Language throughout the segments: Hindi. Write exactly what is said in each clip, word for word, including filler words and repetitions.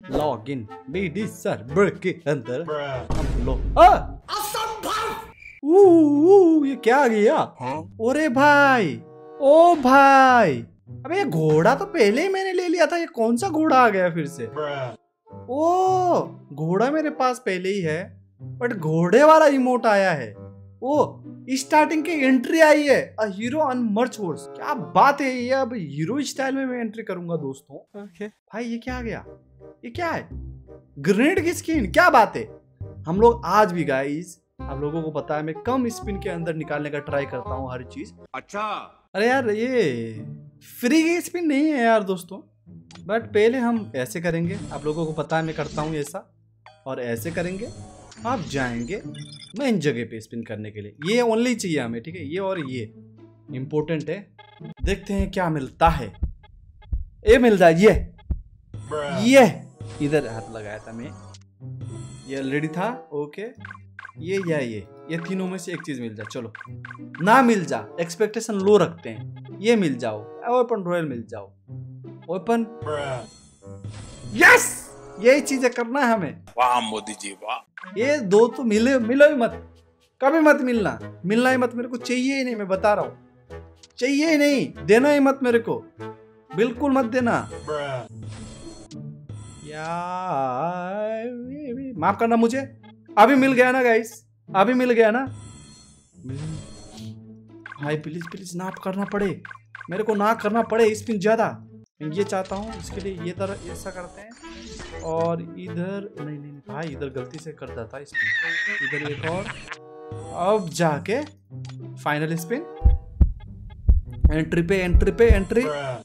लॉग इन बीडी सर्वर के अंदर हम लोग असंभव। ये क्या आ गया? ओरे भाई, ओ भाई, अबे ये घोड़ा तो पहले ही मैंने ले लिया था, ये कौन सा घोड़ा आ गया फिर से? ओ घोड़ा मेरे पास पहले ही है, बट घोड़े वाला इमोट आया है। ओ स्टार्टिंग की एंट्री आई है, a hero on march horse. क्या बात है, ये अब हीरो स्टाइल में मैं एंट्री करूंगा दोस्तों। okay. भाई ये क्या आ गया? ये क्या है? ग्रेनेड की स्किन, क्या बात है। हम लोग आज भी गाइस, आप लोगों को पता है मैं कम स्पिन के अंदर निकालने का ट्राई करता हूँ हर चीज। अच्छा अरे यार ये फ्री की स्पिन नहीं है यार दोस्तों, बट पहले हम ऐसे करेंगे, आप लोगों को पता है मैं करता हूँ ऐसा, और ऐसे करेंगे, आप जाएंगे मेन जगह पे स्पिन करने के लिए। ये ओनली चाहिए हमें, ठीक है, ये और ये इम्पोर्टेंट है। देखते हैं क्या मिलता है। ये मिल जाए, ये ये इधर हाथ लगाया था मैं, ये ऑलरेडी था। ओके ये या ये ये तीनों में से एक चीज मिल जाए। चलो ना मिल जा, एक्सपेक्टेशन लो रखते हैं, ये मिल जाओ, ओपन रॉयल मिल जाओ, ओपन। यस यही चीजें करना है हमें। वाह मोदी जी वाह। ये दो तो मिले, मिलो ही मत, कभी मत मिलना, मिलना ही मत, मेरे को चाहिए ही नहीं, मैं बता रहा हूँ, चाहिए ही नहीं, देना ही मत मेरे को, बिल्कुल मत देना यार। माफ करना मुझे, अभी मिल गया ना गाइस, अभी मिल गया ना भाई। प्लीज प्लीज ना करना पड़े मेरे को, ना करना पड़े स्पिन ज्यादा, ये चाहता हूँ। इसके लिए ये तरह ऐसा करते हैं, और इधर नहीं नहीं भाई, इधर गलती से कर देता स्पिन, इधर एक और, अब जाके फाइनल स्पिन, एंट्री पे एंट्री पे एंट्री।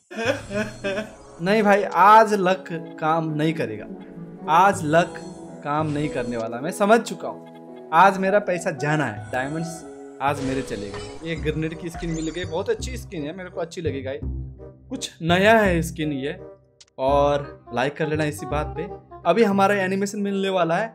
नहीं भाई आज लक काम नहीं करेगा, आज लक काम नहीं करने वाला, मैं समझ चुका हूँ। आज मेरा पैसा जाना है, डायमंड्स आज मेरे चलेंगे। ये ग्रेनेड की स्किन मिल गई, बहुत अच्छी स्किन है, मेरे को अच्छी लगी गाइस, कुछ नया है स्किन ये, और लाइक कर लेना इसी बात पे। अभी हमारा एनिमेशन मिलने वाला है,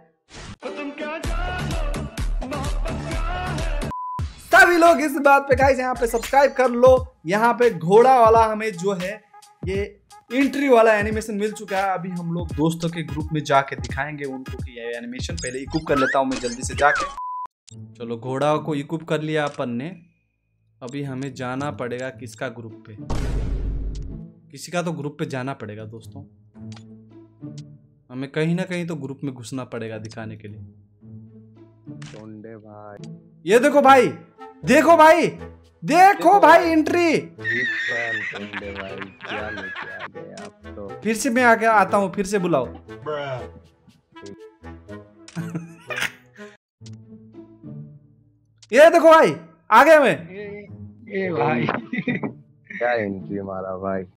सभी लोग इस बात पे गाइस यहाँ पे सब्सक्राइब कर लो। यहाँ पे घोड़ा वाला हमें जो है ये एंट्री वाला एनिमेशन मिल चुका है। अभी हम लोग दोस्तों के ग्रुप में जाके दिखाएंगे उनको कि ये एनिमेशन, पहले इक्विप कर लेता हूँ मैं जल्दी से जाके। चलो घोड़ा को इक्विप कर लिया अपन ने, अभी हमें जाना पड़ेगा किसका ग्रुप पे, किसी का तो ग्रुप पे जाना पड़ेगा दोस्तों, हमें कहीं ना कहीं तो ग्रुप में घुसना पड़ेगा दिखाने के लिए। भाई ये देखो भाई, देखो भाई, देखो भाई एंट्री। भाई क्या लेके आ गए आप तो। फिर से मैं आके आता हूँ, फिर से बुलाओ। ये देखो भाई आ गया मैं। ये भाई क्या एंट्री मारा भाई।